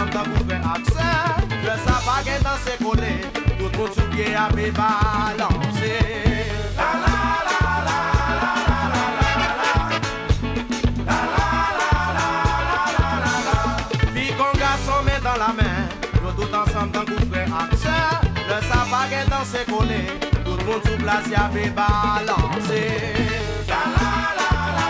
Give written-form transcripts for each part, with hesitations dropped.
ensemble dans vous faire accès. Le sapin est dans ses collés, tout le monde sous pied à mes balancer. La la la la la la la la la la la. Fille qu'on garçon met dans la main, nous tout ensemble dans vous faire accès. Le sapin est dans ses collés, tout le monde sous place à mes balancer. La la la.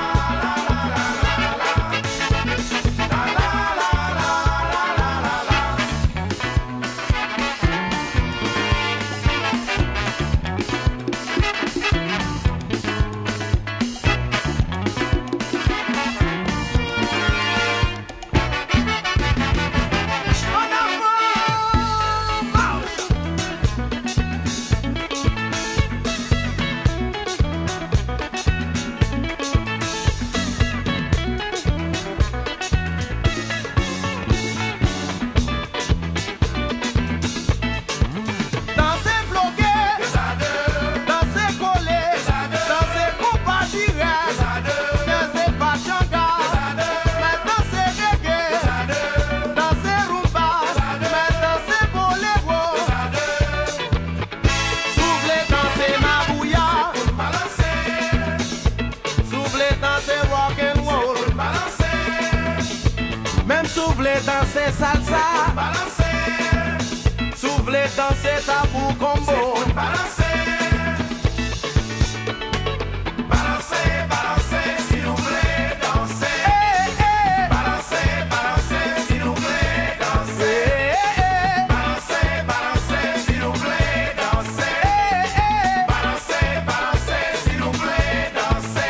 Danser salsa, souffler danser tabou combo, balancer, balancer, balancer, si vous voulez danser, balancer, balancer, si vous voulez danser, balancer, balancer, si vous voulez danser, balancer, balancer, si vous voulez danser.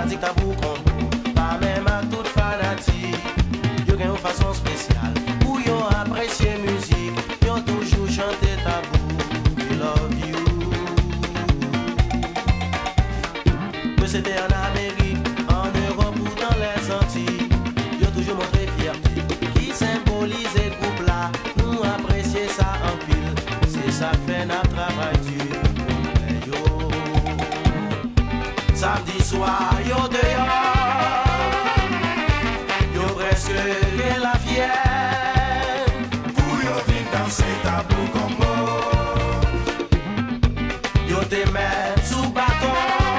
fanatique tabou comme pas même à toute fanatique. Yo gen une façon spéciale où yo apprécier musique, yo toujours chanter tabou. We love you. Que c'était en Amérique, en Europe ou dans les Antilles, yo toujours montré fierté qui symbolise groupe là. Nous apprécier ça en pile, c'est ça fait notre travail dur. Yo, samedi soir, yo dehors, yo presque que la fière. Pour yo vin danser tabou comme Yo te met sous bâton,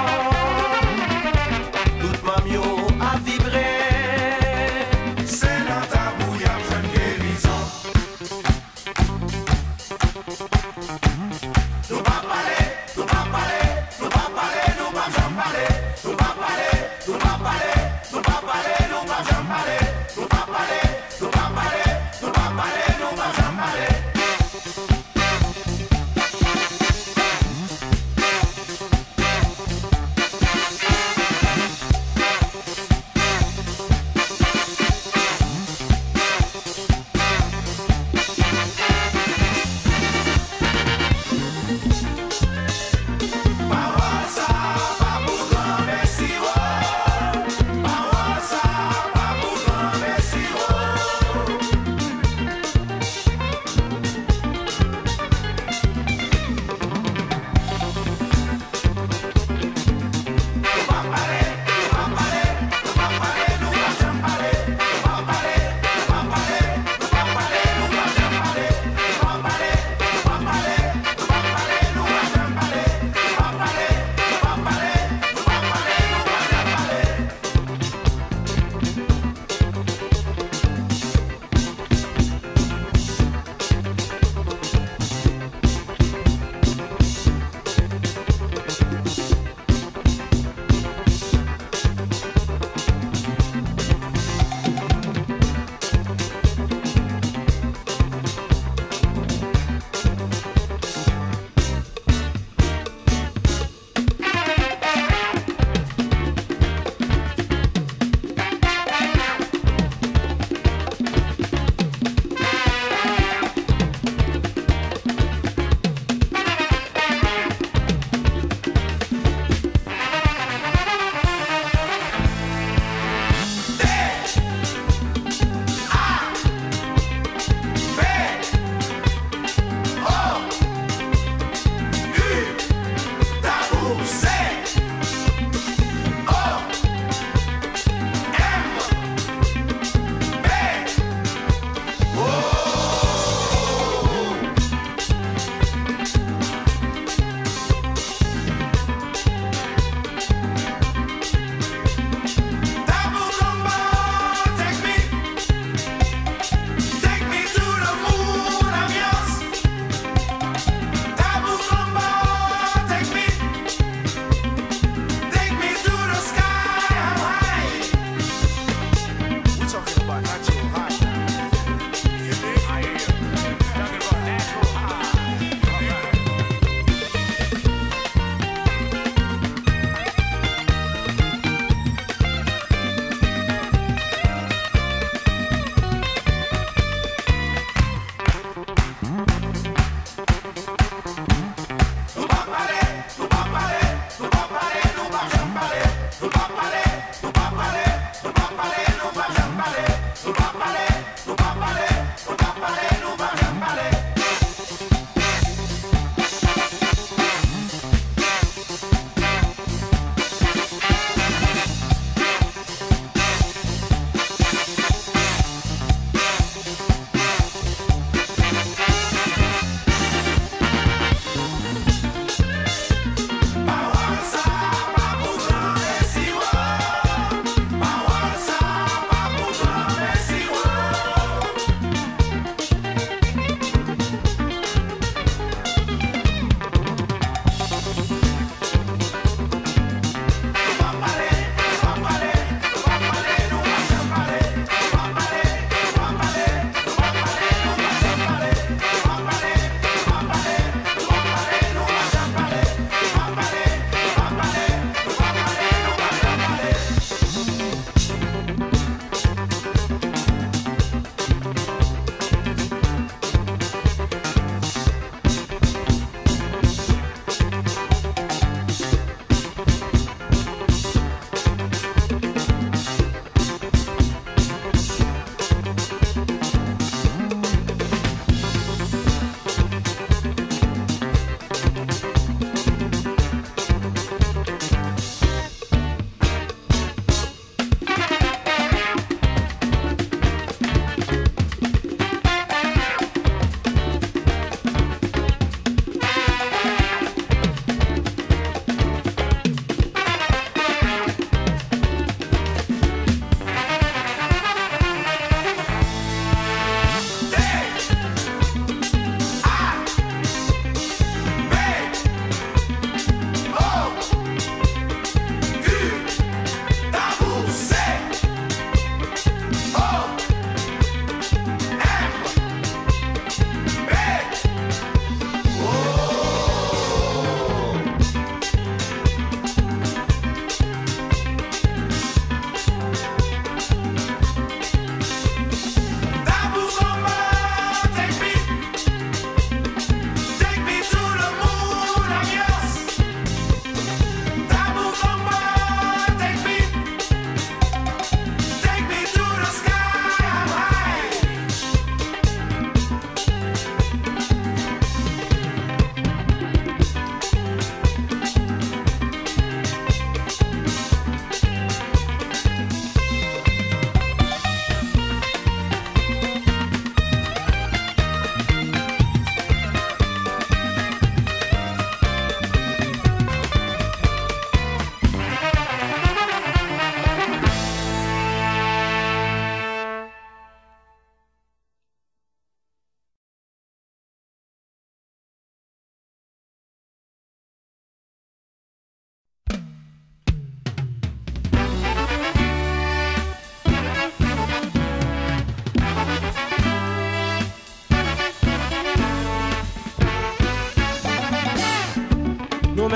tout mam yo a vibré. c'est dans tabou y'a jeune guérison. Nous pas parler, nous pas parler, nous pas parler, nous pas jamais parler. Nous pas parler, nous pas parler, nous pas parler, nous pas jamais parler. Nous pas parler, nous pas parler, nous pas parler, nous pas jamais parler. Parole ça, pas pour grand merci.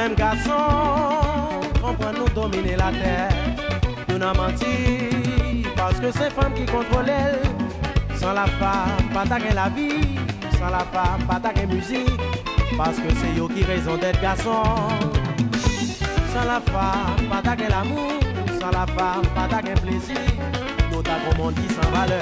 Nous-mêmes garçons, comprenons nous dominer la terre. Nous n'en menti, parce que c'est femme qui contrôle elle. Sans la femme, pas ta la vie. Sans la femme, pas ta musique. Parce que c'est yo qui raison d'être garçon. Sans la femme, pas ta l'amour. Sans la femme, pas ta plaisir. Nous t'as comme on dit sans valeur.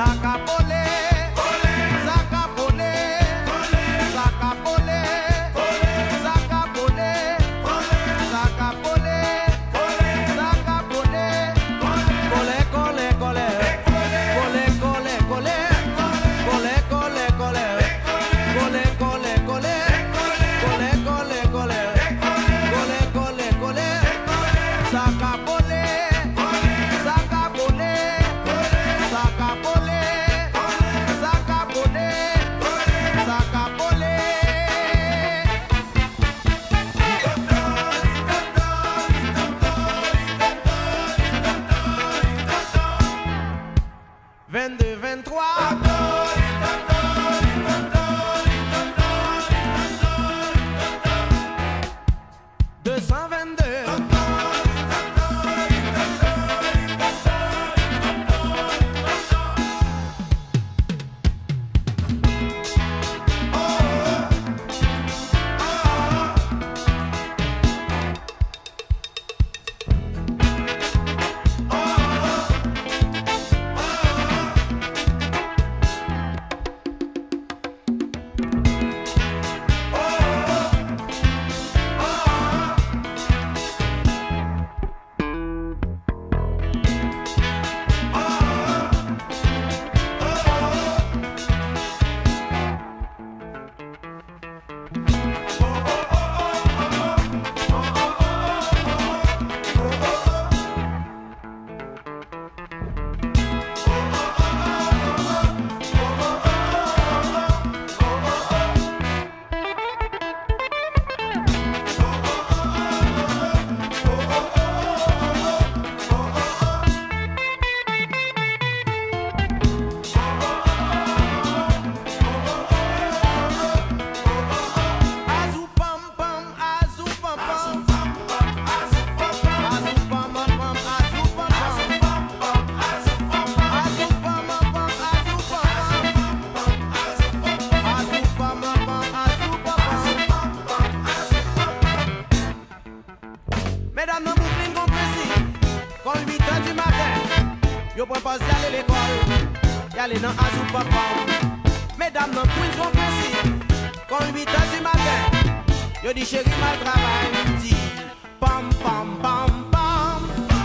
Yo propose d'aller à l'école, d'aller dans Azou Papa. Mesdames, dans Queens, on principe. Quand 8 h du matin, yo dit chérie, mal travail. Dit pam pam pam pam.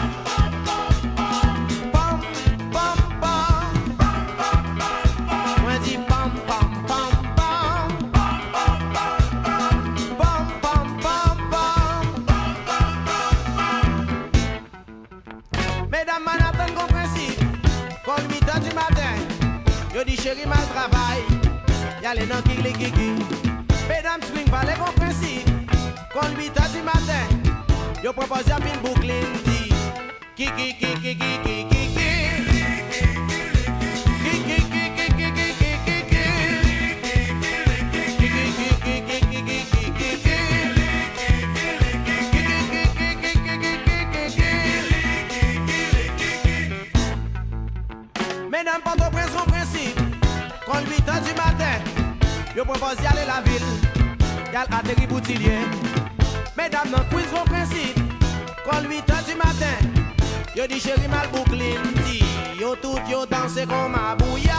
Pam pam pam. Moi dit pam pam pam pam. Pam pam pam pam. Mesdames, Manhattan, qu'on principe. Quand 8 h du matin, yo dit chérie, mal travail. Y'allez dans Kiki Kiki. Mesdames, Spring Valley, qu'on principe. Quand 8 h du matin, yo propose à une Brooklyn. Dit Kiki Kiki Kiki Kiki. Mesdames, Port-au-Prince, son principe. Quand 8 h du matin, yo propose d'y aller la ville. Y'all atterri Boutillier. Mesdames, dans Queens, son principe. Quand 8 h du matin, yo dit chérie mal Brooklyn. Dit yo tout yo danse comme ma bouilla.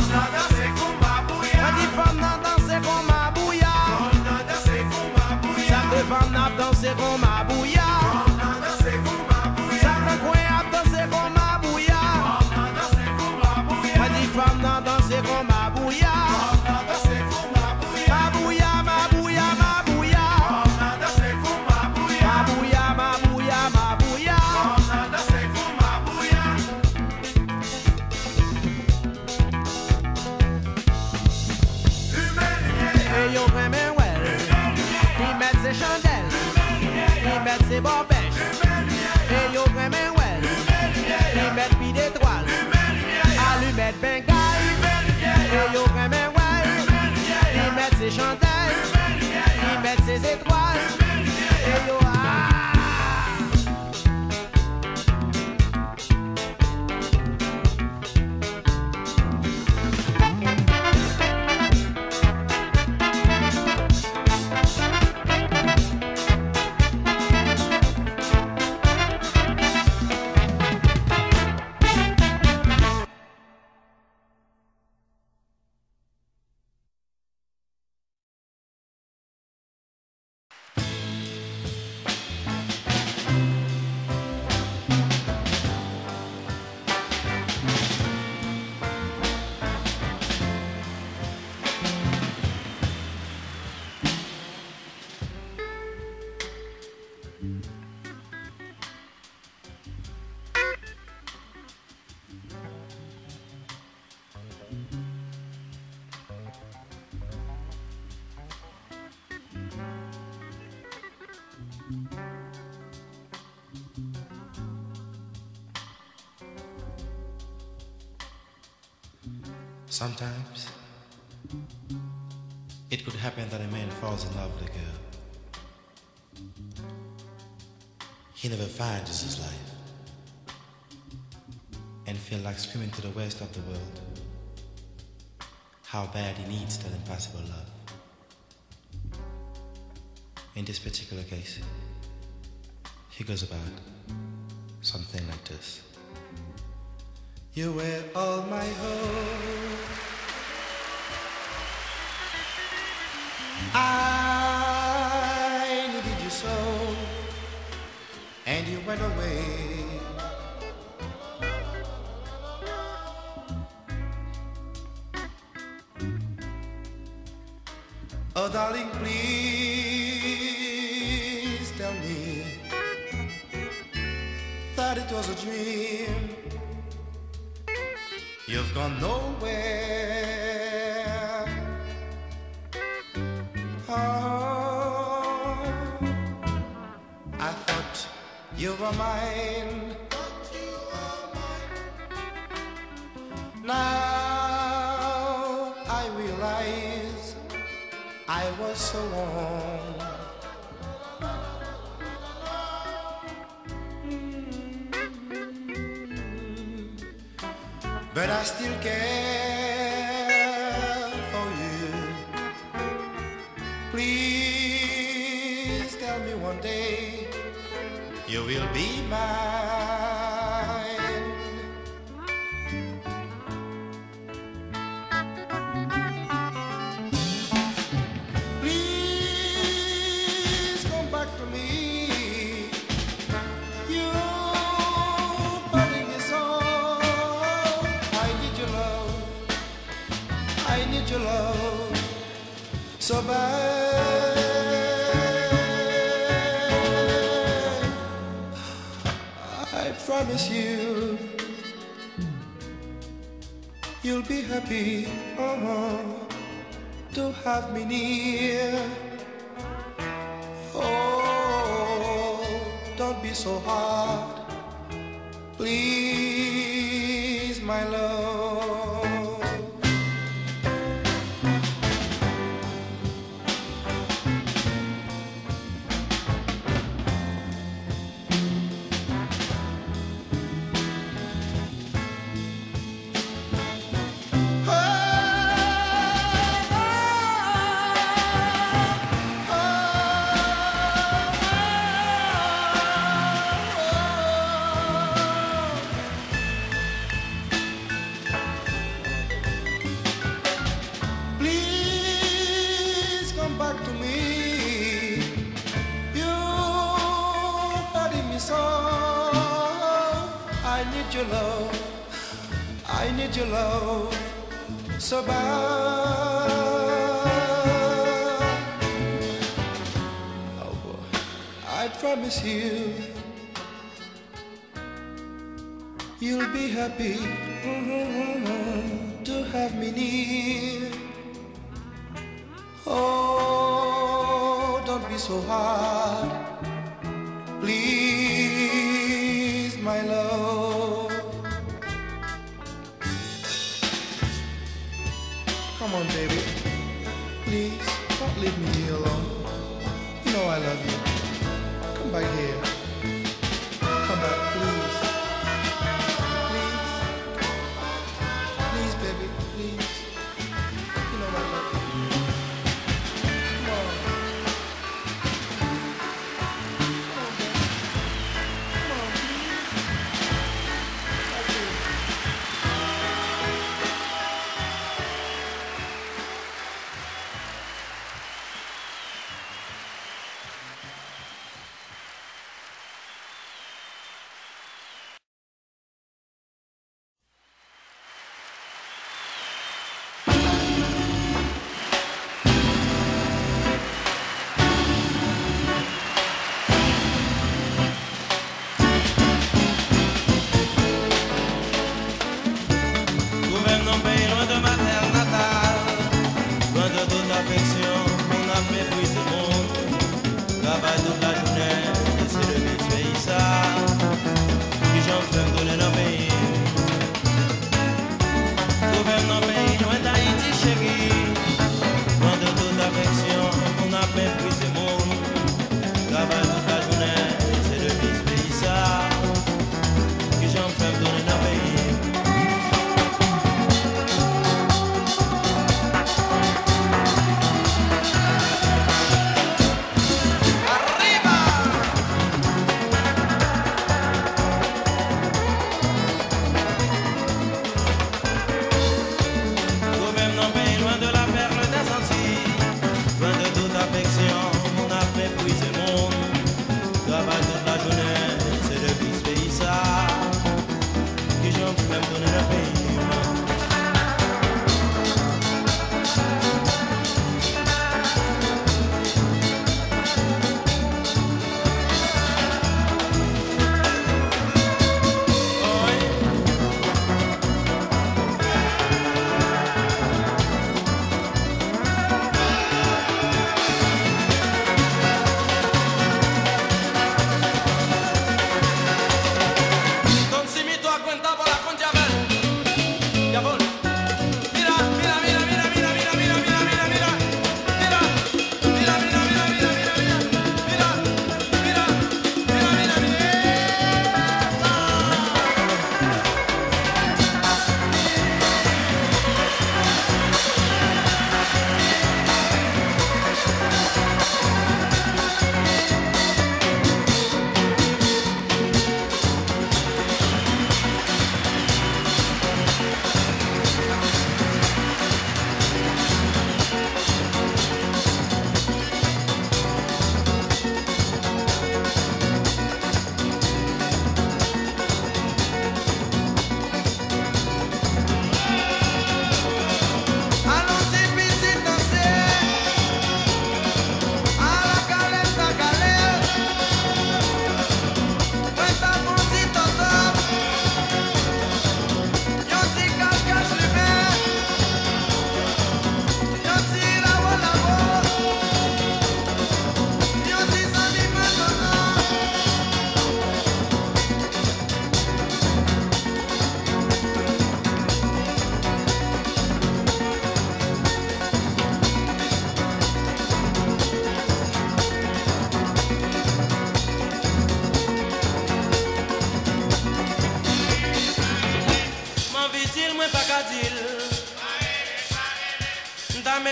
On dit femme nan danse comme ma bouilla. Chaque deux femmes n'a dansé comme ma bouilla. Chaque coin a dansé comme ma bouilla. On dit femme nan danse comme ma bouilla. Ma bouilla, ma bouilla, ma bouilla. Ma bouilla, ma bouilla, ma bouilla. Et yo vraiment well, ils mettent ses chandelles, ils mettent ses bobèches. Et yo vraiment well, ils mettent pis d'étoiles, allumettes bengale. Et yo vraiment well, ils mettent ses chandelles, ils mettent ses étoiles. Et yo Sometimes it could happen that a man falls in love with a girl. He never finds his life and feel like screaming to the rest of the world how bad he needs that impossible love. In this particular case, he goes about something like this. You were all my hope, I needed you so, and you went away. Oh darling, please tell me that it was a dream. You've gone nowhere. Oh, I thought you were mine. Now I realize I was so wrong. But I still care for you. Please tell me one day you will be mine. Please come back to me. You hurting me so. I need your love so bad. I promise you, you'll be happy to have me near. Oh, don't be so hard, please, my love. I need your love so bad. Oh boy, I promise you, you'll be happy to have me near. Oh, don't be so hard, please, my love. Come on, baby. Please, don't leave me here alone. You know I love you. Come back here. Come back, please. Please. Please, baby, please. You know I love you. Come on. Come on, baby. Come on, please. Like this.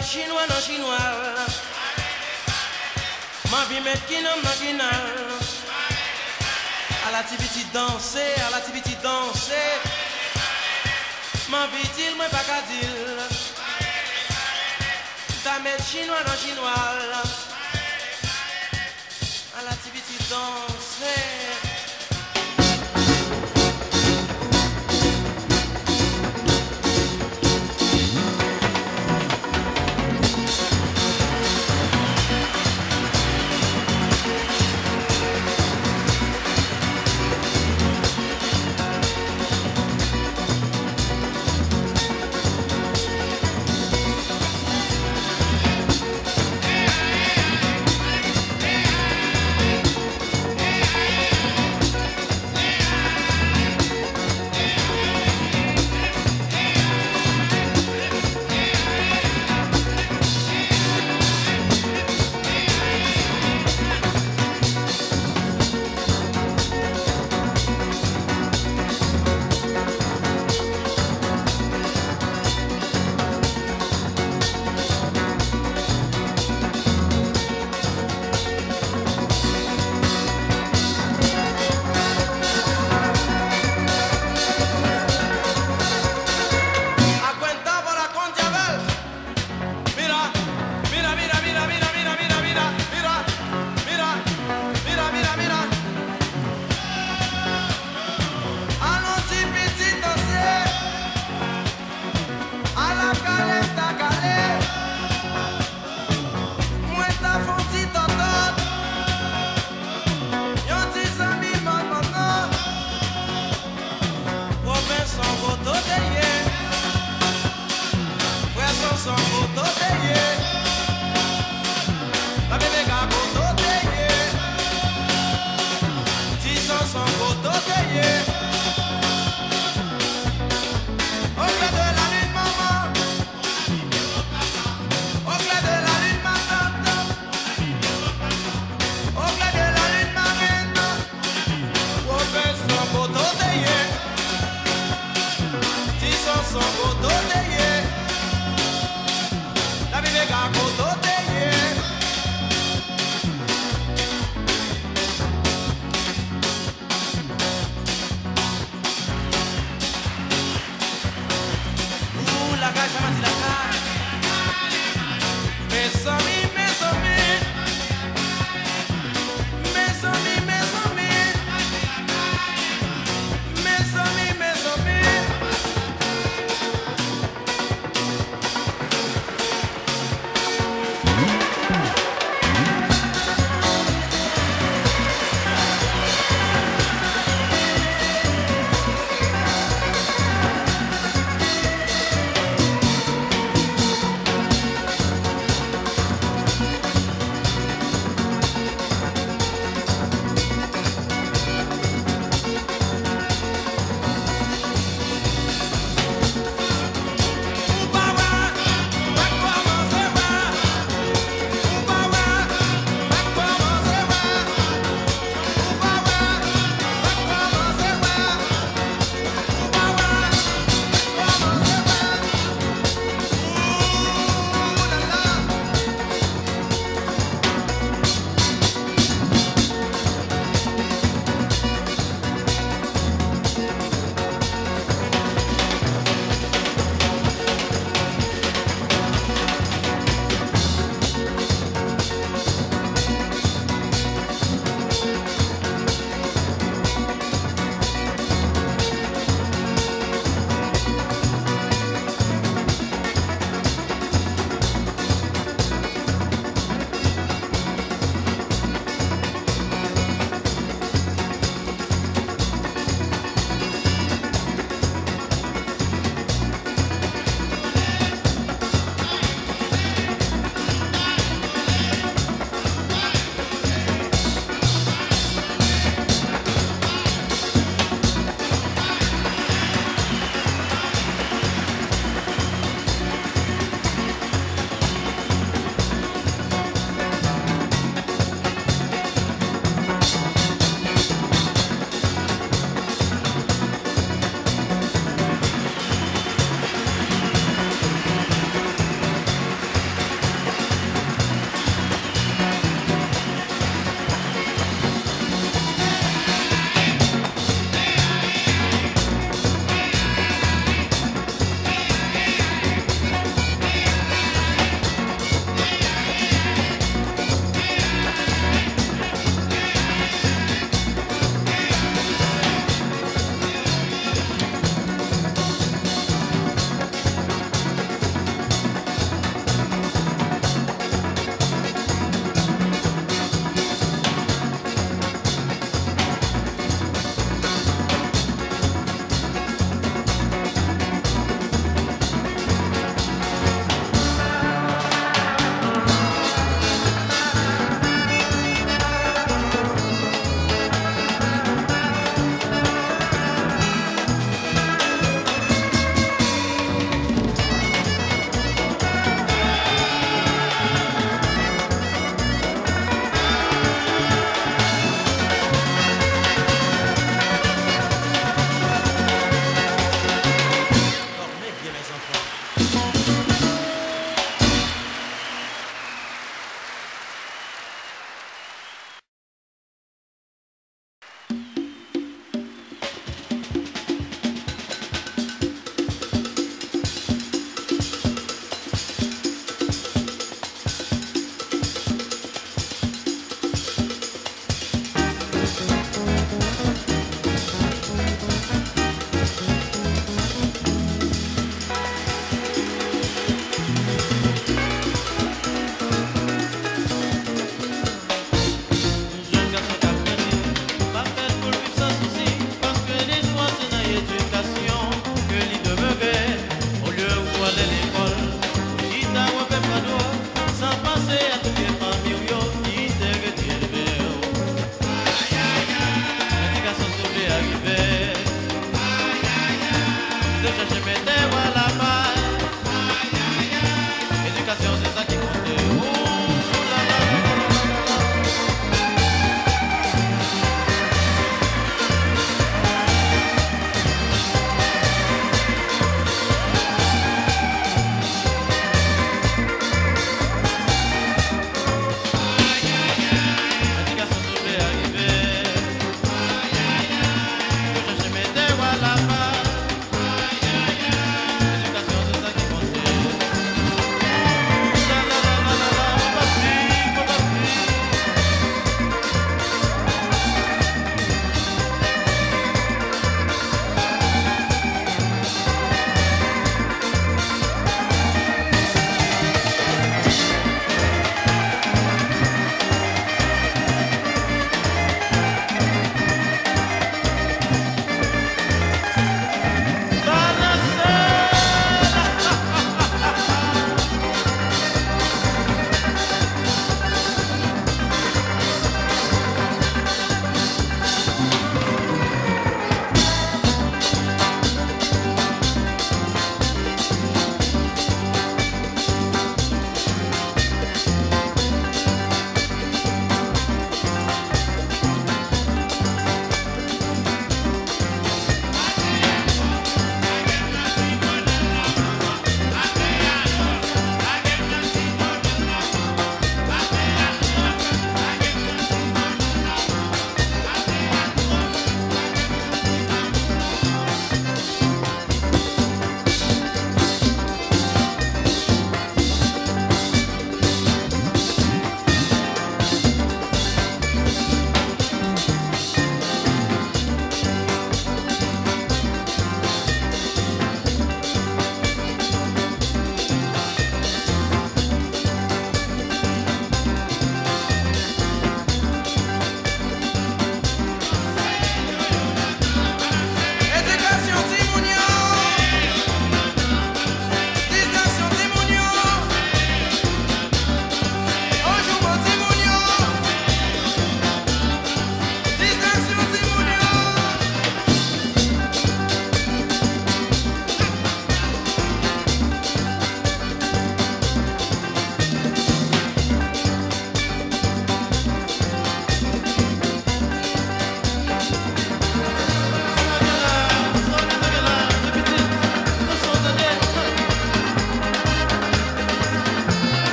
mettre chinois dans chinois. Ma vie mettre kinom dans kinal. À la tibiti danser, à la tibiti danser. Ma vie dit moi pas qu'à dire. Ta mettre chinois dans chinois. À la tibiti danser.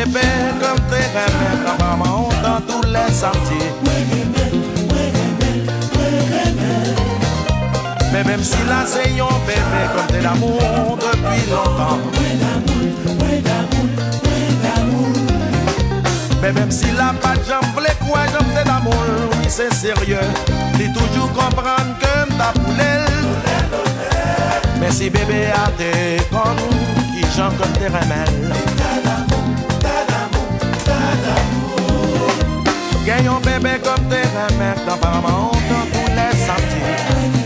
bébé comme t'es remède dans maman dans tous les sentiers. Mais même si là c'est un bébé comme t'es d'amour depuis longtemps. Mais même si la pas de jambe, les quoi jambe t'es d'amour, oui c'est sérieux. T'es toujours comprendre que t'as poulé. Mais si bébé a tes comme qui chante comme tes remèdes. Gagne un bébé comme tes remèdes dans maman dans tous les sentiers.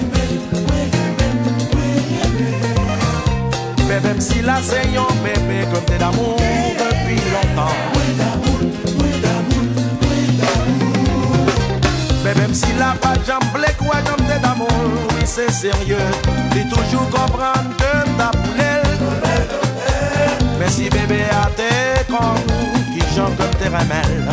Mais même si là c'est un bébé comme t'es d'amour depuis longtemps. Mais même si la pas de jambe, les quoi jambe t'es d'amour, oui c'est sérieux. T'es toujours comprendre que t'as poulé. Mais si bébé a tes comme qui chante comme tes remèdes.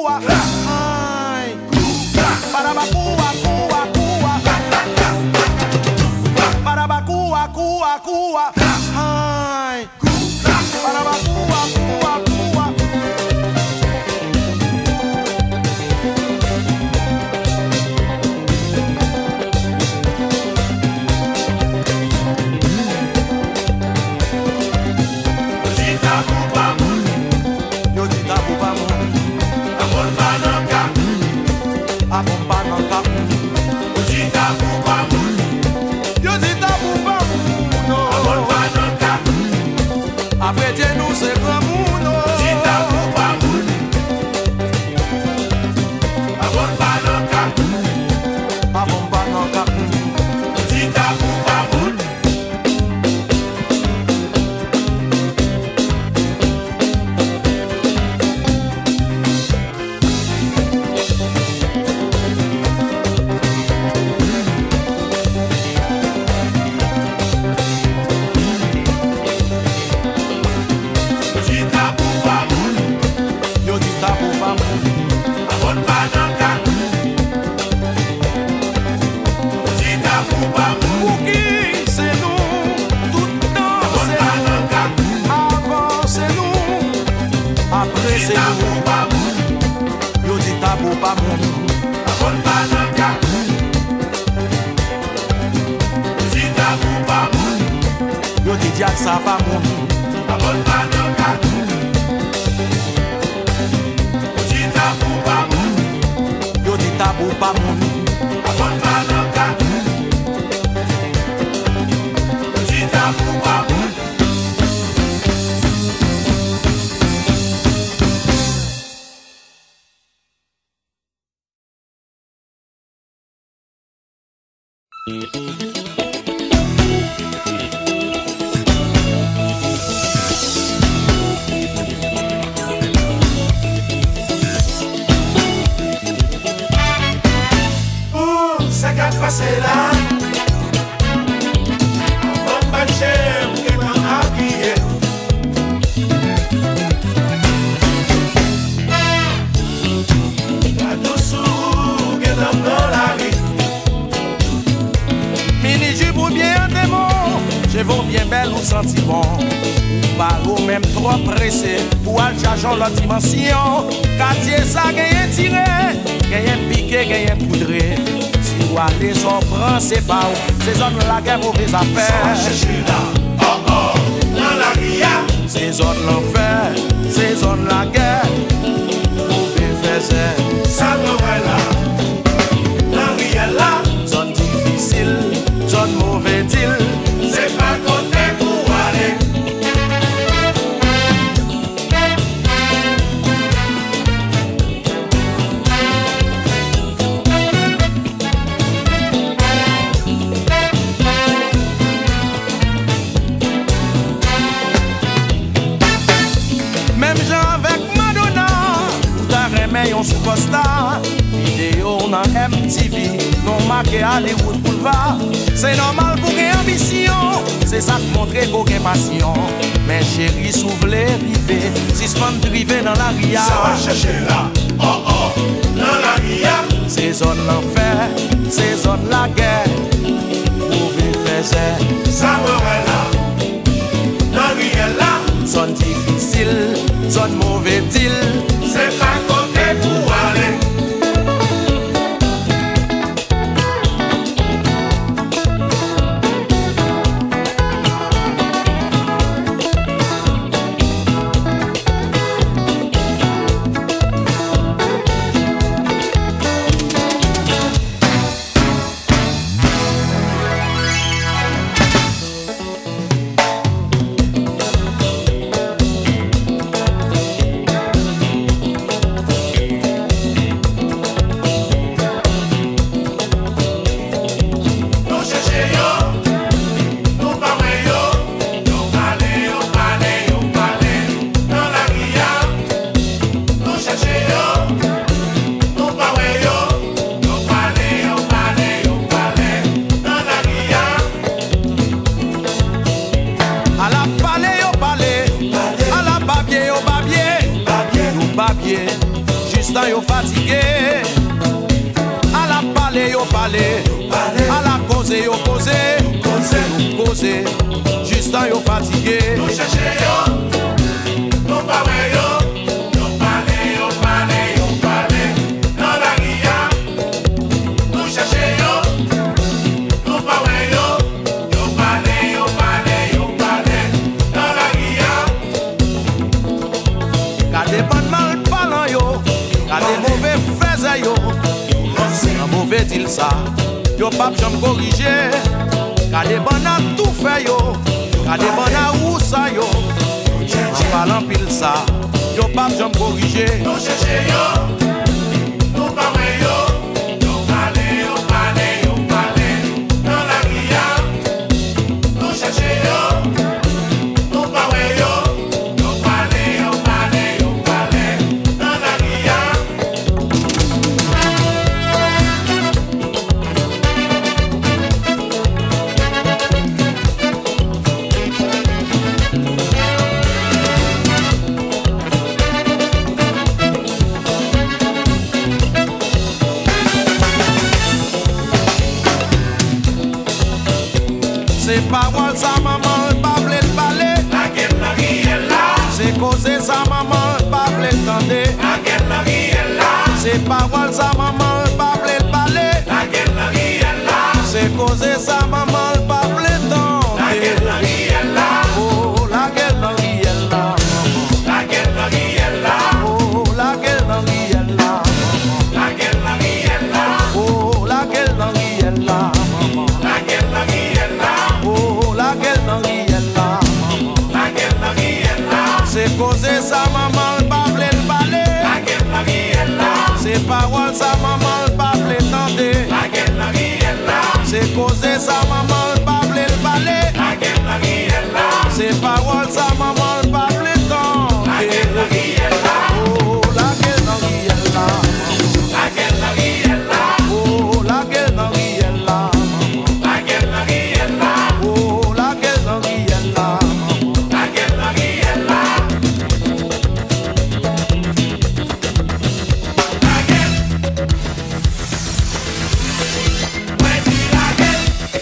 Barabakua, ay, Barabakua, Kua, Kua, Barabakua, Kua, Kua, ay, Barabakua, Kua, Kua. Apretez-nous ce grand monde. Yo dit tabou pa moun. Abon pa nan ka. Yo dit tabou pa moun. Yo dit diak sa pa moun. Abon pa nan ka. Yo dit tabou pa moun. Yo dit tabou pa moun. Abon pa nan ka. Yo dit tabou pa moun. Ça qu'a passé là, on va cher et m'en habiller. La douceur qui est dans la vie. Mini jupe ou bien des mots, je vaux bien belle ou sentiment. Pas ou même trop pressé, pour aller chercher l'autre dimension. Quartier ça gagne tiré, gagne piqué, gagne poudré. Ou aller son prend c'est pas où ces zones la guerre mauvaise affaire. Oh oh, dans la ria. Ces zones l'enfer, ces zones la guerre mauvais faisait. Ça me là, la ria là. Zone difficile, zone mauvais deal. C'est pas côté pour aller. On superstar, vidéo dans MTV, non marqué Hollywood Boulevard. C'est normal pour une ambition, c'est ça qui montre qu'on a passion. Mais chérie, s'ouvre les rivets, si se prend privé dans la ria. Ça va chercher là, oh oh, dans la ria. C'est zone l'enfer, c'est zone la guerre, mauvais faisait. Ça me là, dans la ria là. Zone difficile, zone mauvais deal. C'est pas côté pour aller. Justin yo fatigué. À la parler yo parler, à la causer yo causer, causer. Justin yo fatigué. Nous chercher yo, nous parler yo, nous parler dans la guia. Nous chercher yo, nous parler yo, nous parler dans la guia. Gardez bon mal parlant yo, gardez mauvais faisait yo. Un mauvais deal ça, yo pas jamais corriger. Gardez bon à tout fait yo, gardez bon à où ça yo. En parlant pile ça, yo pas jamais corriger. Nous chercher yo, nous parler yo, nous parler dans la guia. Nous chercher yo, nous parler yo, nous parler dans la guia. C'est parole sa maman, pas vle parler. La guerre la vie est là, C'est causer sa maman, pas vle tendre. la guerre la vie est là, C'est parole sa maman, pas vle parler. la guerre la vie est là, C'est causer sa maman, pas vle tendre. la guerre la vie est là, Oh, la gueule dans est là, maman. la guerre la vie est là, Oh, la gueule dans est là, maman. la guerre la vie est là, Oh, la gueule dans est là, maman. la guerre la vie est là, Oh, la gueule dans est là, maman. la guerre la vie est là, C'est causer sa maman, pas vle parler. la guerre la vie est là, C'est parole sa maman, pas vle tendre. la guerre la vie est là, C'est causer sa maman, pas vle parler. la guerre la vie est là, C'est parole sa maman, pas vle tendre. la guerre la vie est là, Oh, la gueule dans est là, maman. la guerre la vie est là, Oh, la gueule dans est là, maman. la guerre la vie est là, Oh, la gueule dans est là, maman. la guerre la vie est là. La guerre. Ouais, dis la guerre.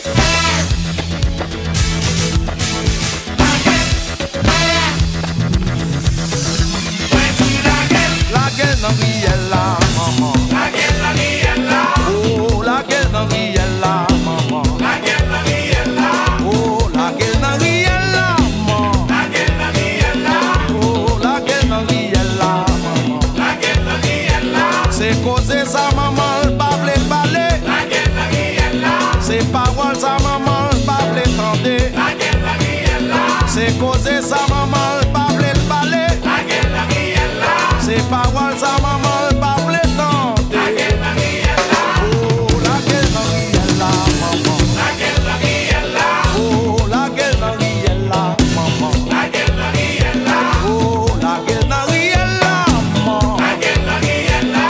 La gueule dans est là, maman. La guerre la vie est là, Oh, la gueule dans est là, maman. la guerre la vie est là, Oh, la gueule dans est là, maman. la guerre la vie est là, Oh, la gueule dans est là, maman. la guerre la vie est là, C'est causer sa maman, pas vle parler. la guerre la vie est là, C'est parole sa maman, pas vle tendre. la guerre la vie est là, C'est causer sa maman, pas vle parler. la guerre la vie est là, C'est parole sa maman, pas vle tendre. la guerre la vie est là, Oh, la gueule dans est là, maman. la guerre la vie est là, Oh, la gueule dans est là, maman. la guerre la vie est là, Oh, la gueule dans est là, maman. la guerre la vie est là.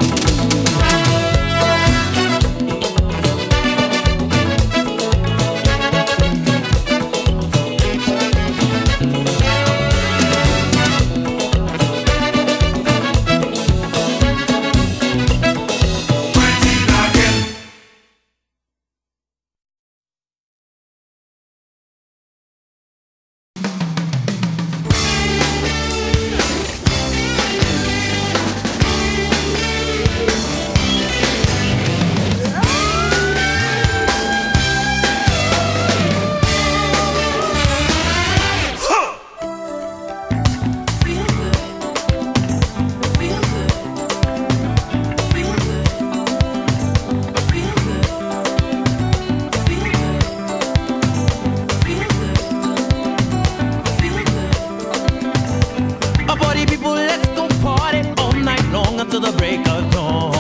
Till the break of dawn.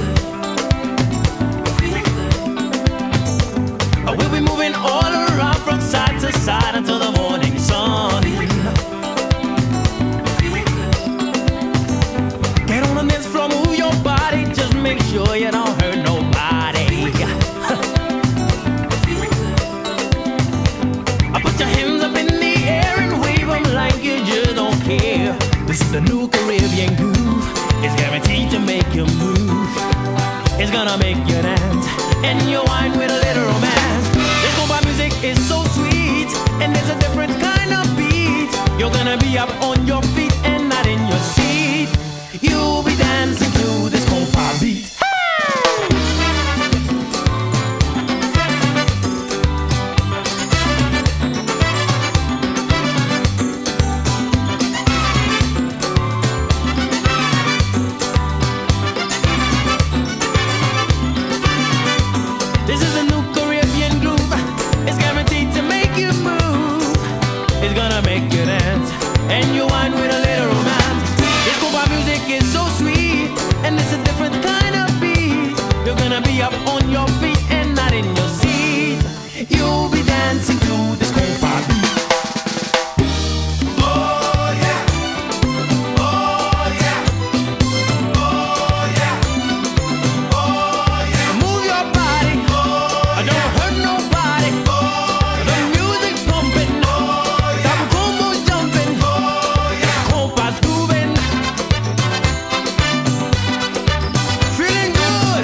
We'll be moving all around from side to side until the morning sun. Get on the dance floor, move your body, just make sure you don't hurt nobody. Put your hands up in the air and wave them like you just don't care. This is the new Caribbean groove. It's guaranteed to and you wine with a little romance. This compa music is so sweet, and there's a different kind of beat. You're gonna be up on your feet and not in your seat. You'll be dancing to this compa beat. This is a new Caribbean groove. It's guaranteed to make you move. It's gonna make you dance, and you wine with a little romance. This compa music is so sweet, and it's a different kind of beat. You're gonna be up on your feet and not in your seat. You'll be dancing to this compa beat. Oh yeah, oh yeah, oh yeah, oh yeah. Move your body, don't hurt nobody. The music's pumping, the combo's jumping, compa's grooving, feeling good.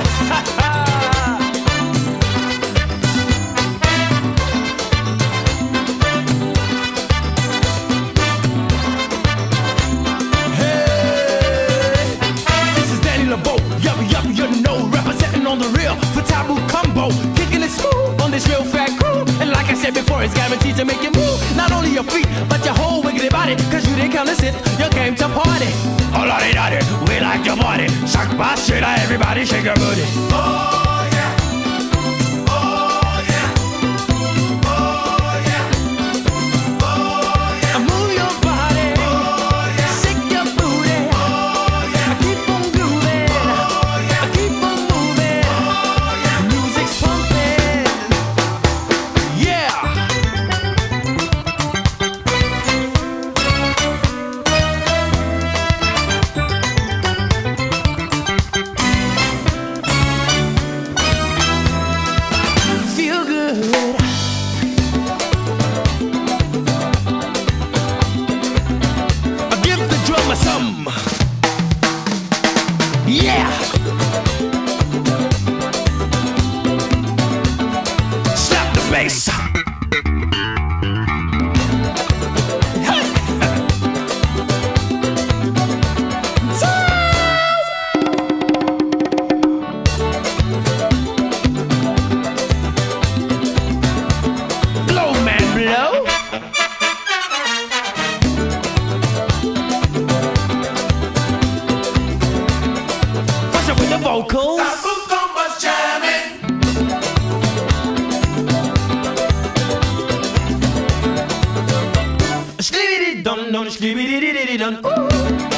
Hey, this is Danny LeBeau, you know, representing on the real for Taboo Combo, kicking it smooth on this real fat crew. And like I said before, it's guaranteed to make you move, not only your feet, but your whole wiggly body. Cause you didn't come to sit, you came to party. Oh lordy dotty, we like your body. Shock by shit, everybody shake your booty. Oh yeah, oh yeah, oh yeah, oh yeah. Move your body, shake your booty, keep on grooving, keep on moving, music's pumping, yeah. Feel good. Give the drummer some. Yeah. Slap the bass. Hey. Blow, man, blow. What's up with the vocals? Taboo Comba's jamming. Skibidi dum dum, skibidi dum. Ooh.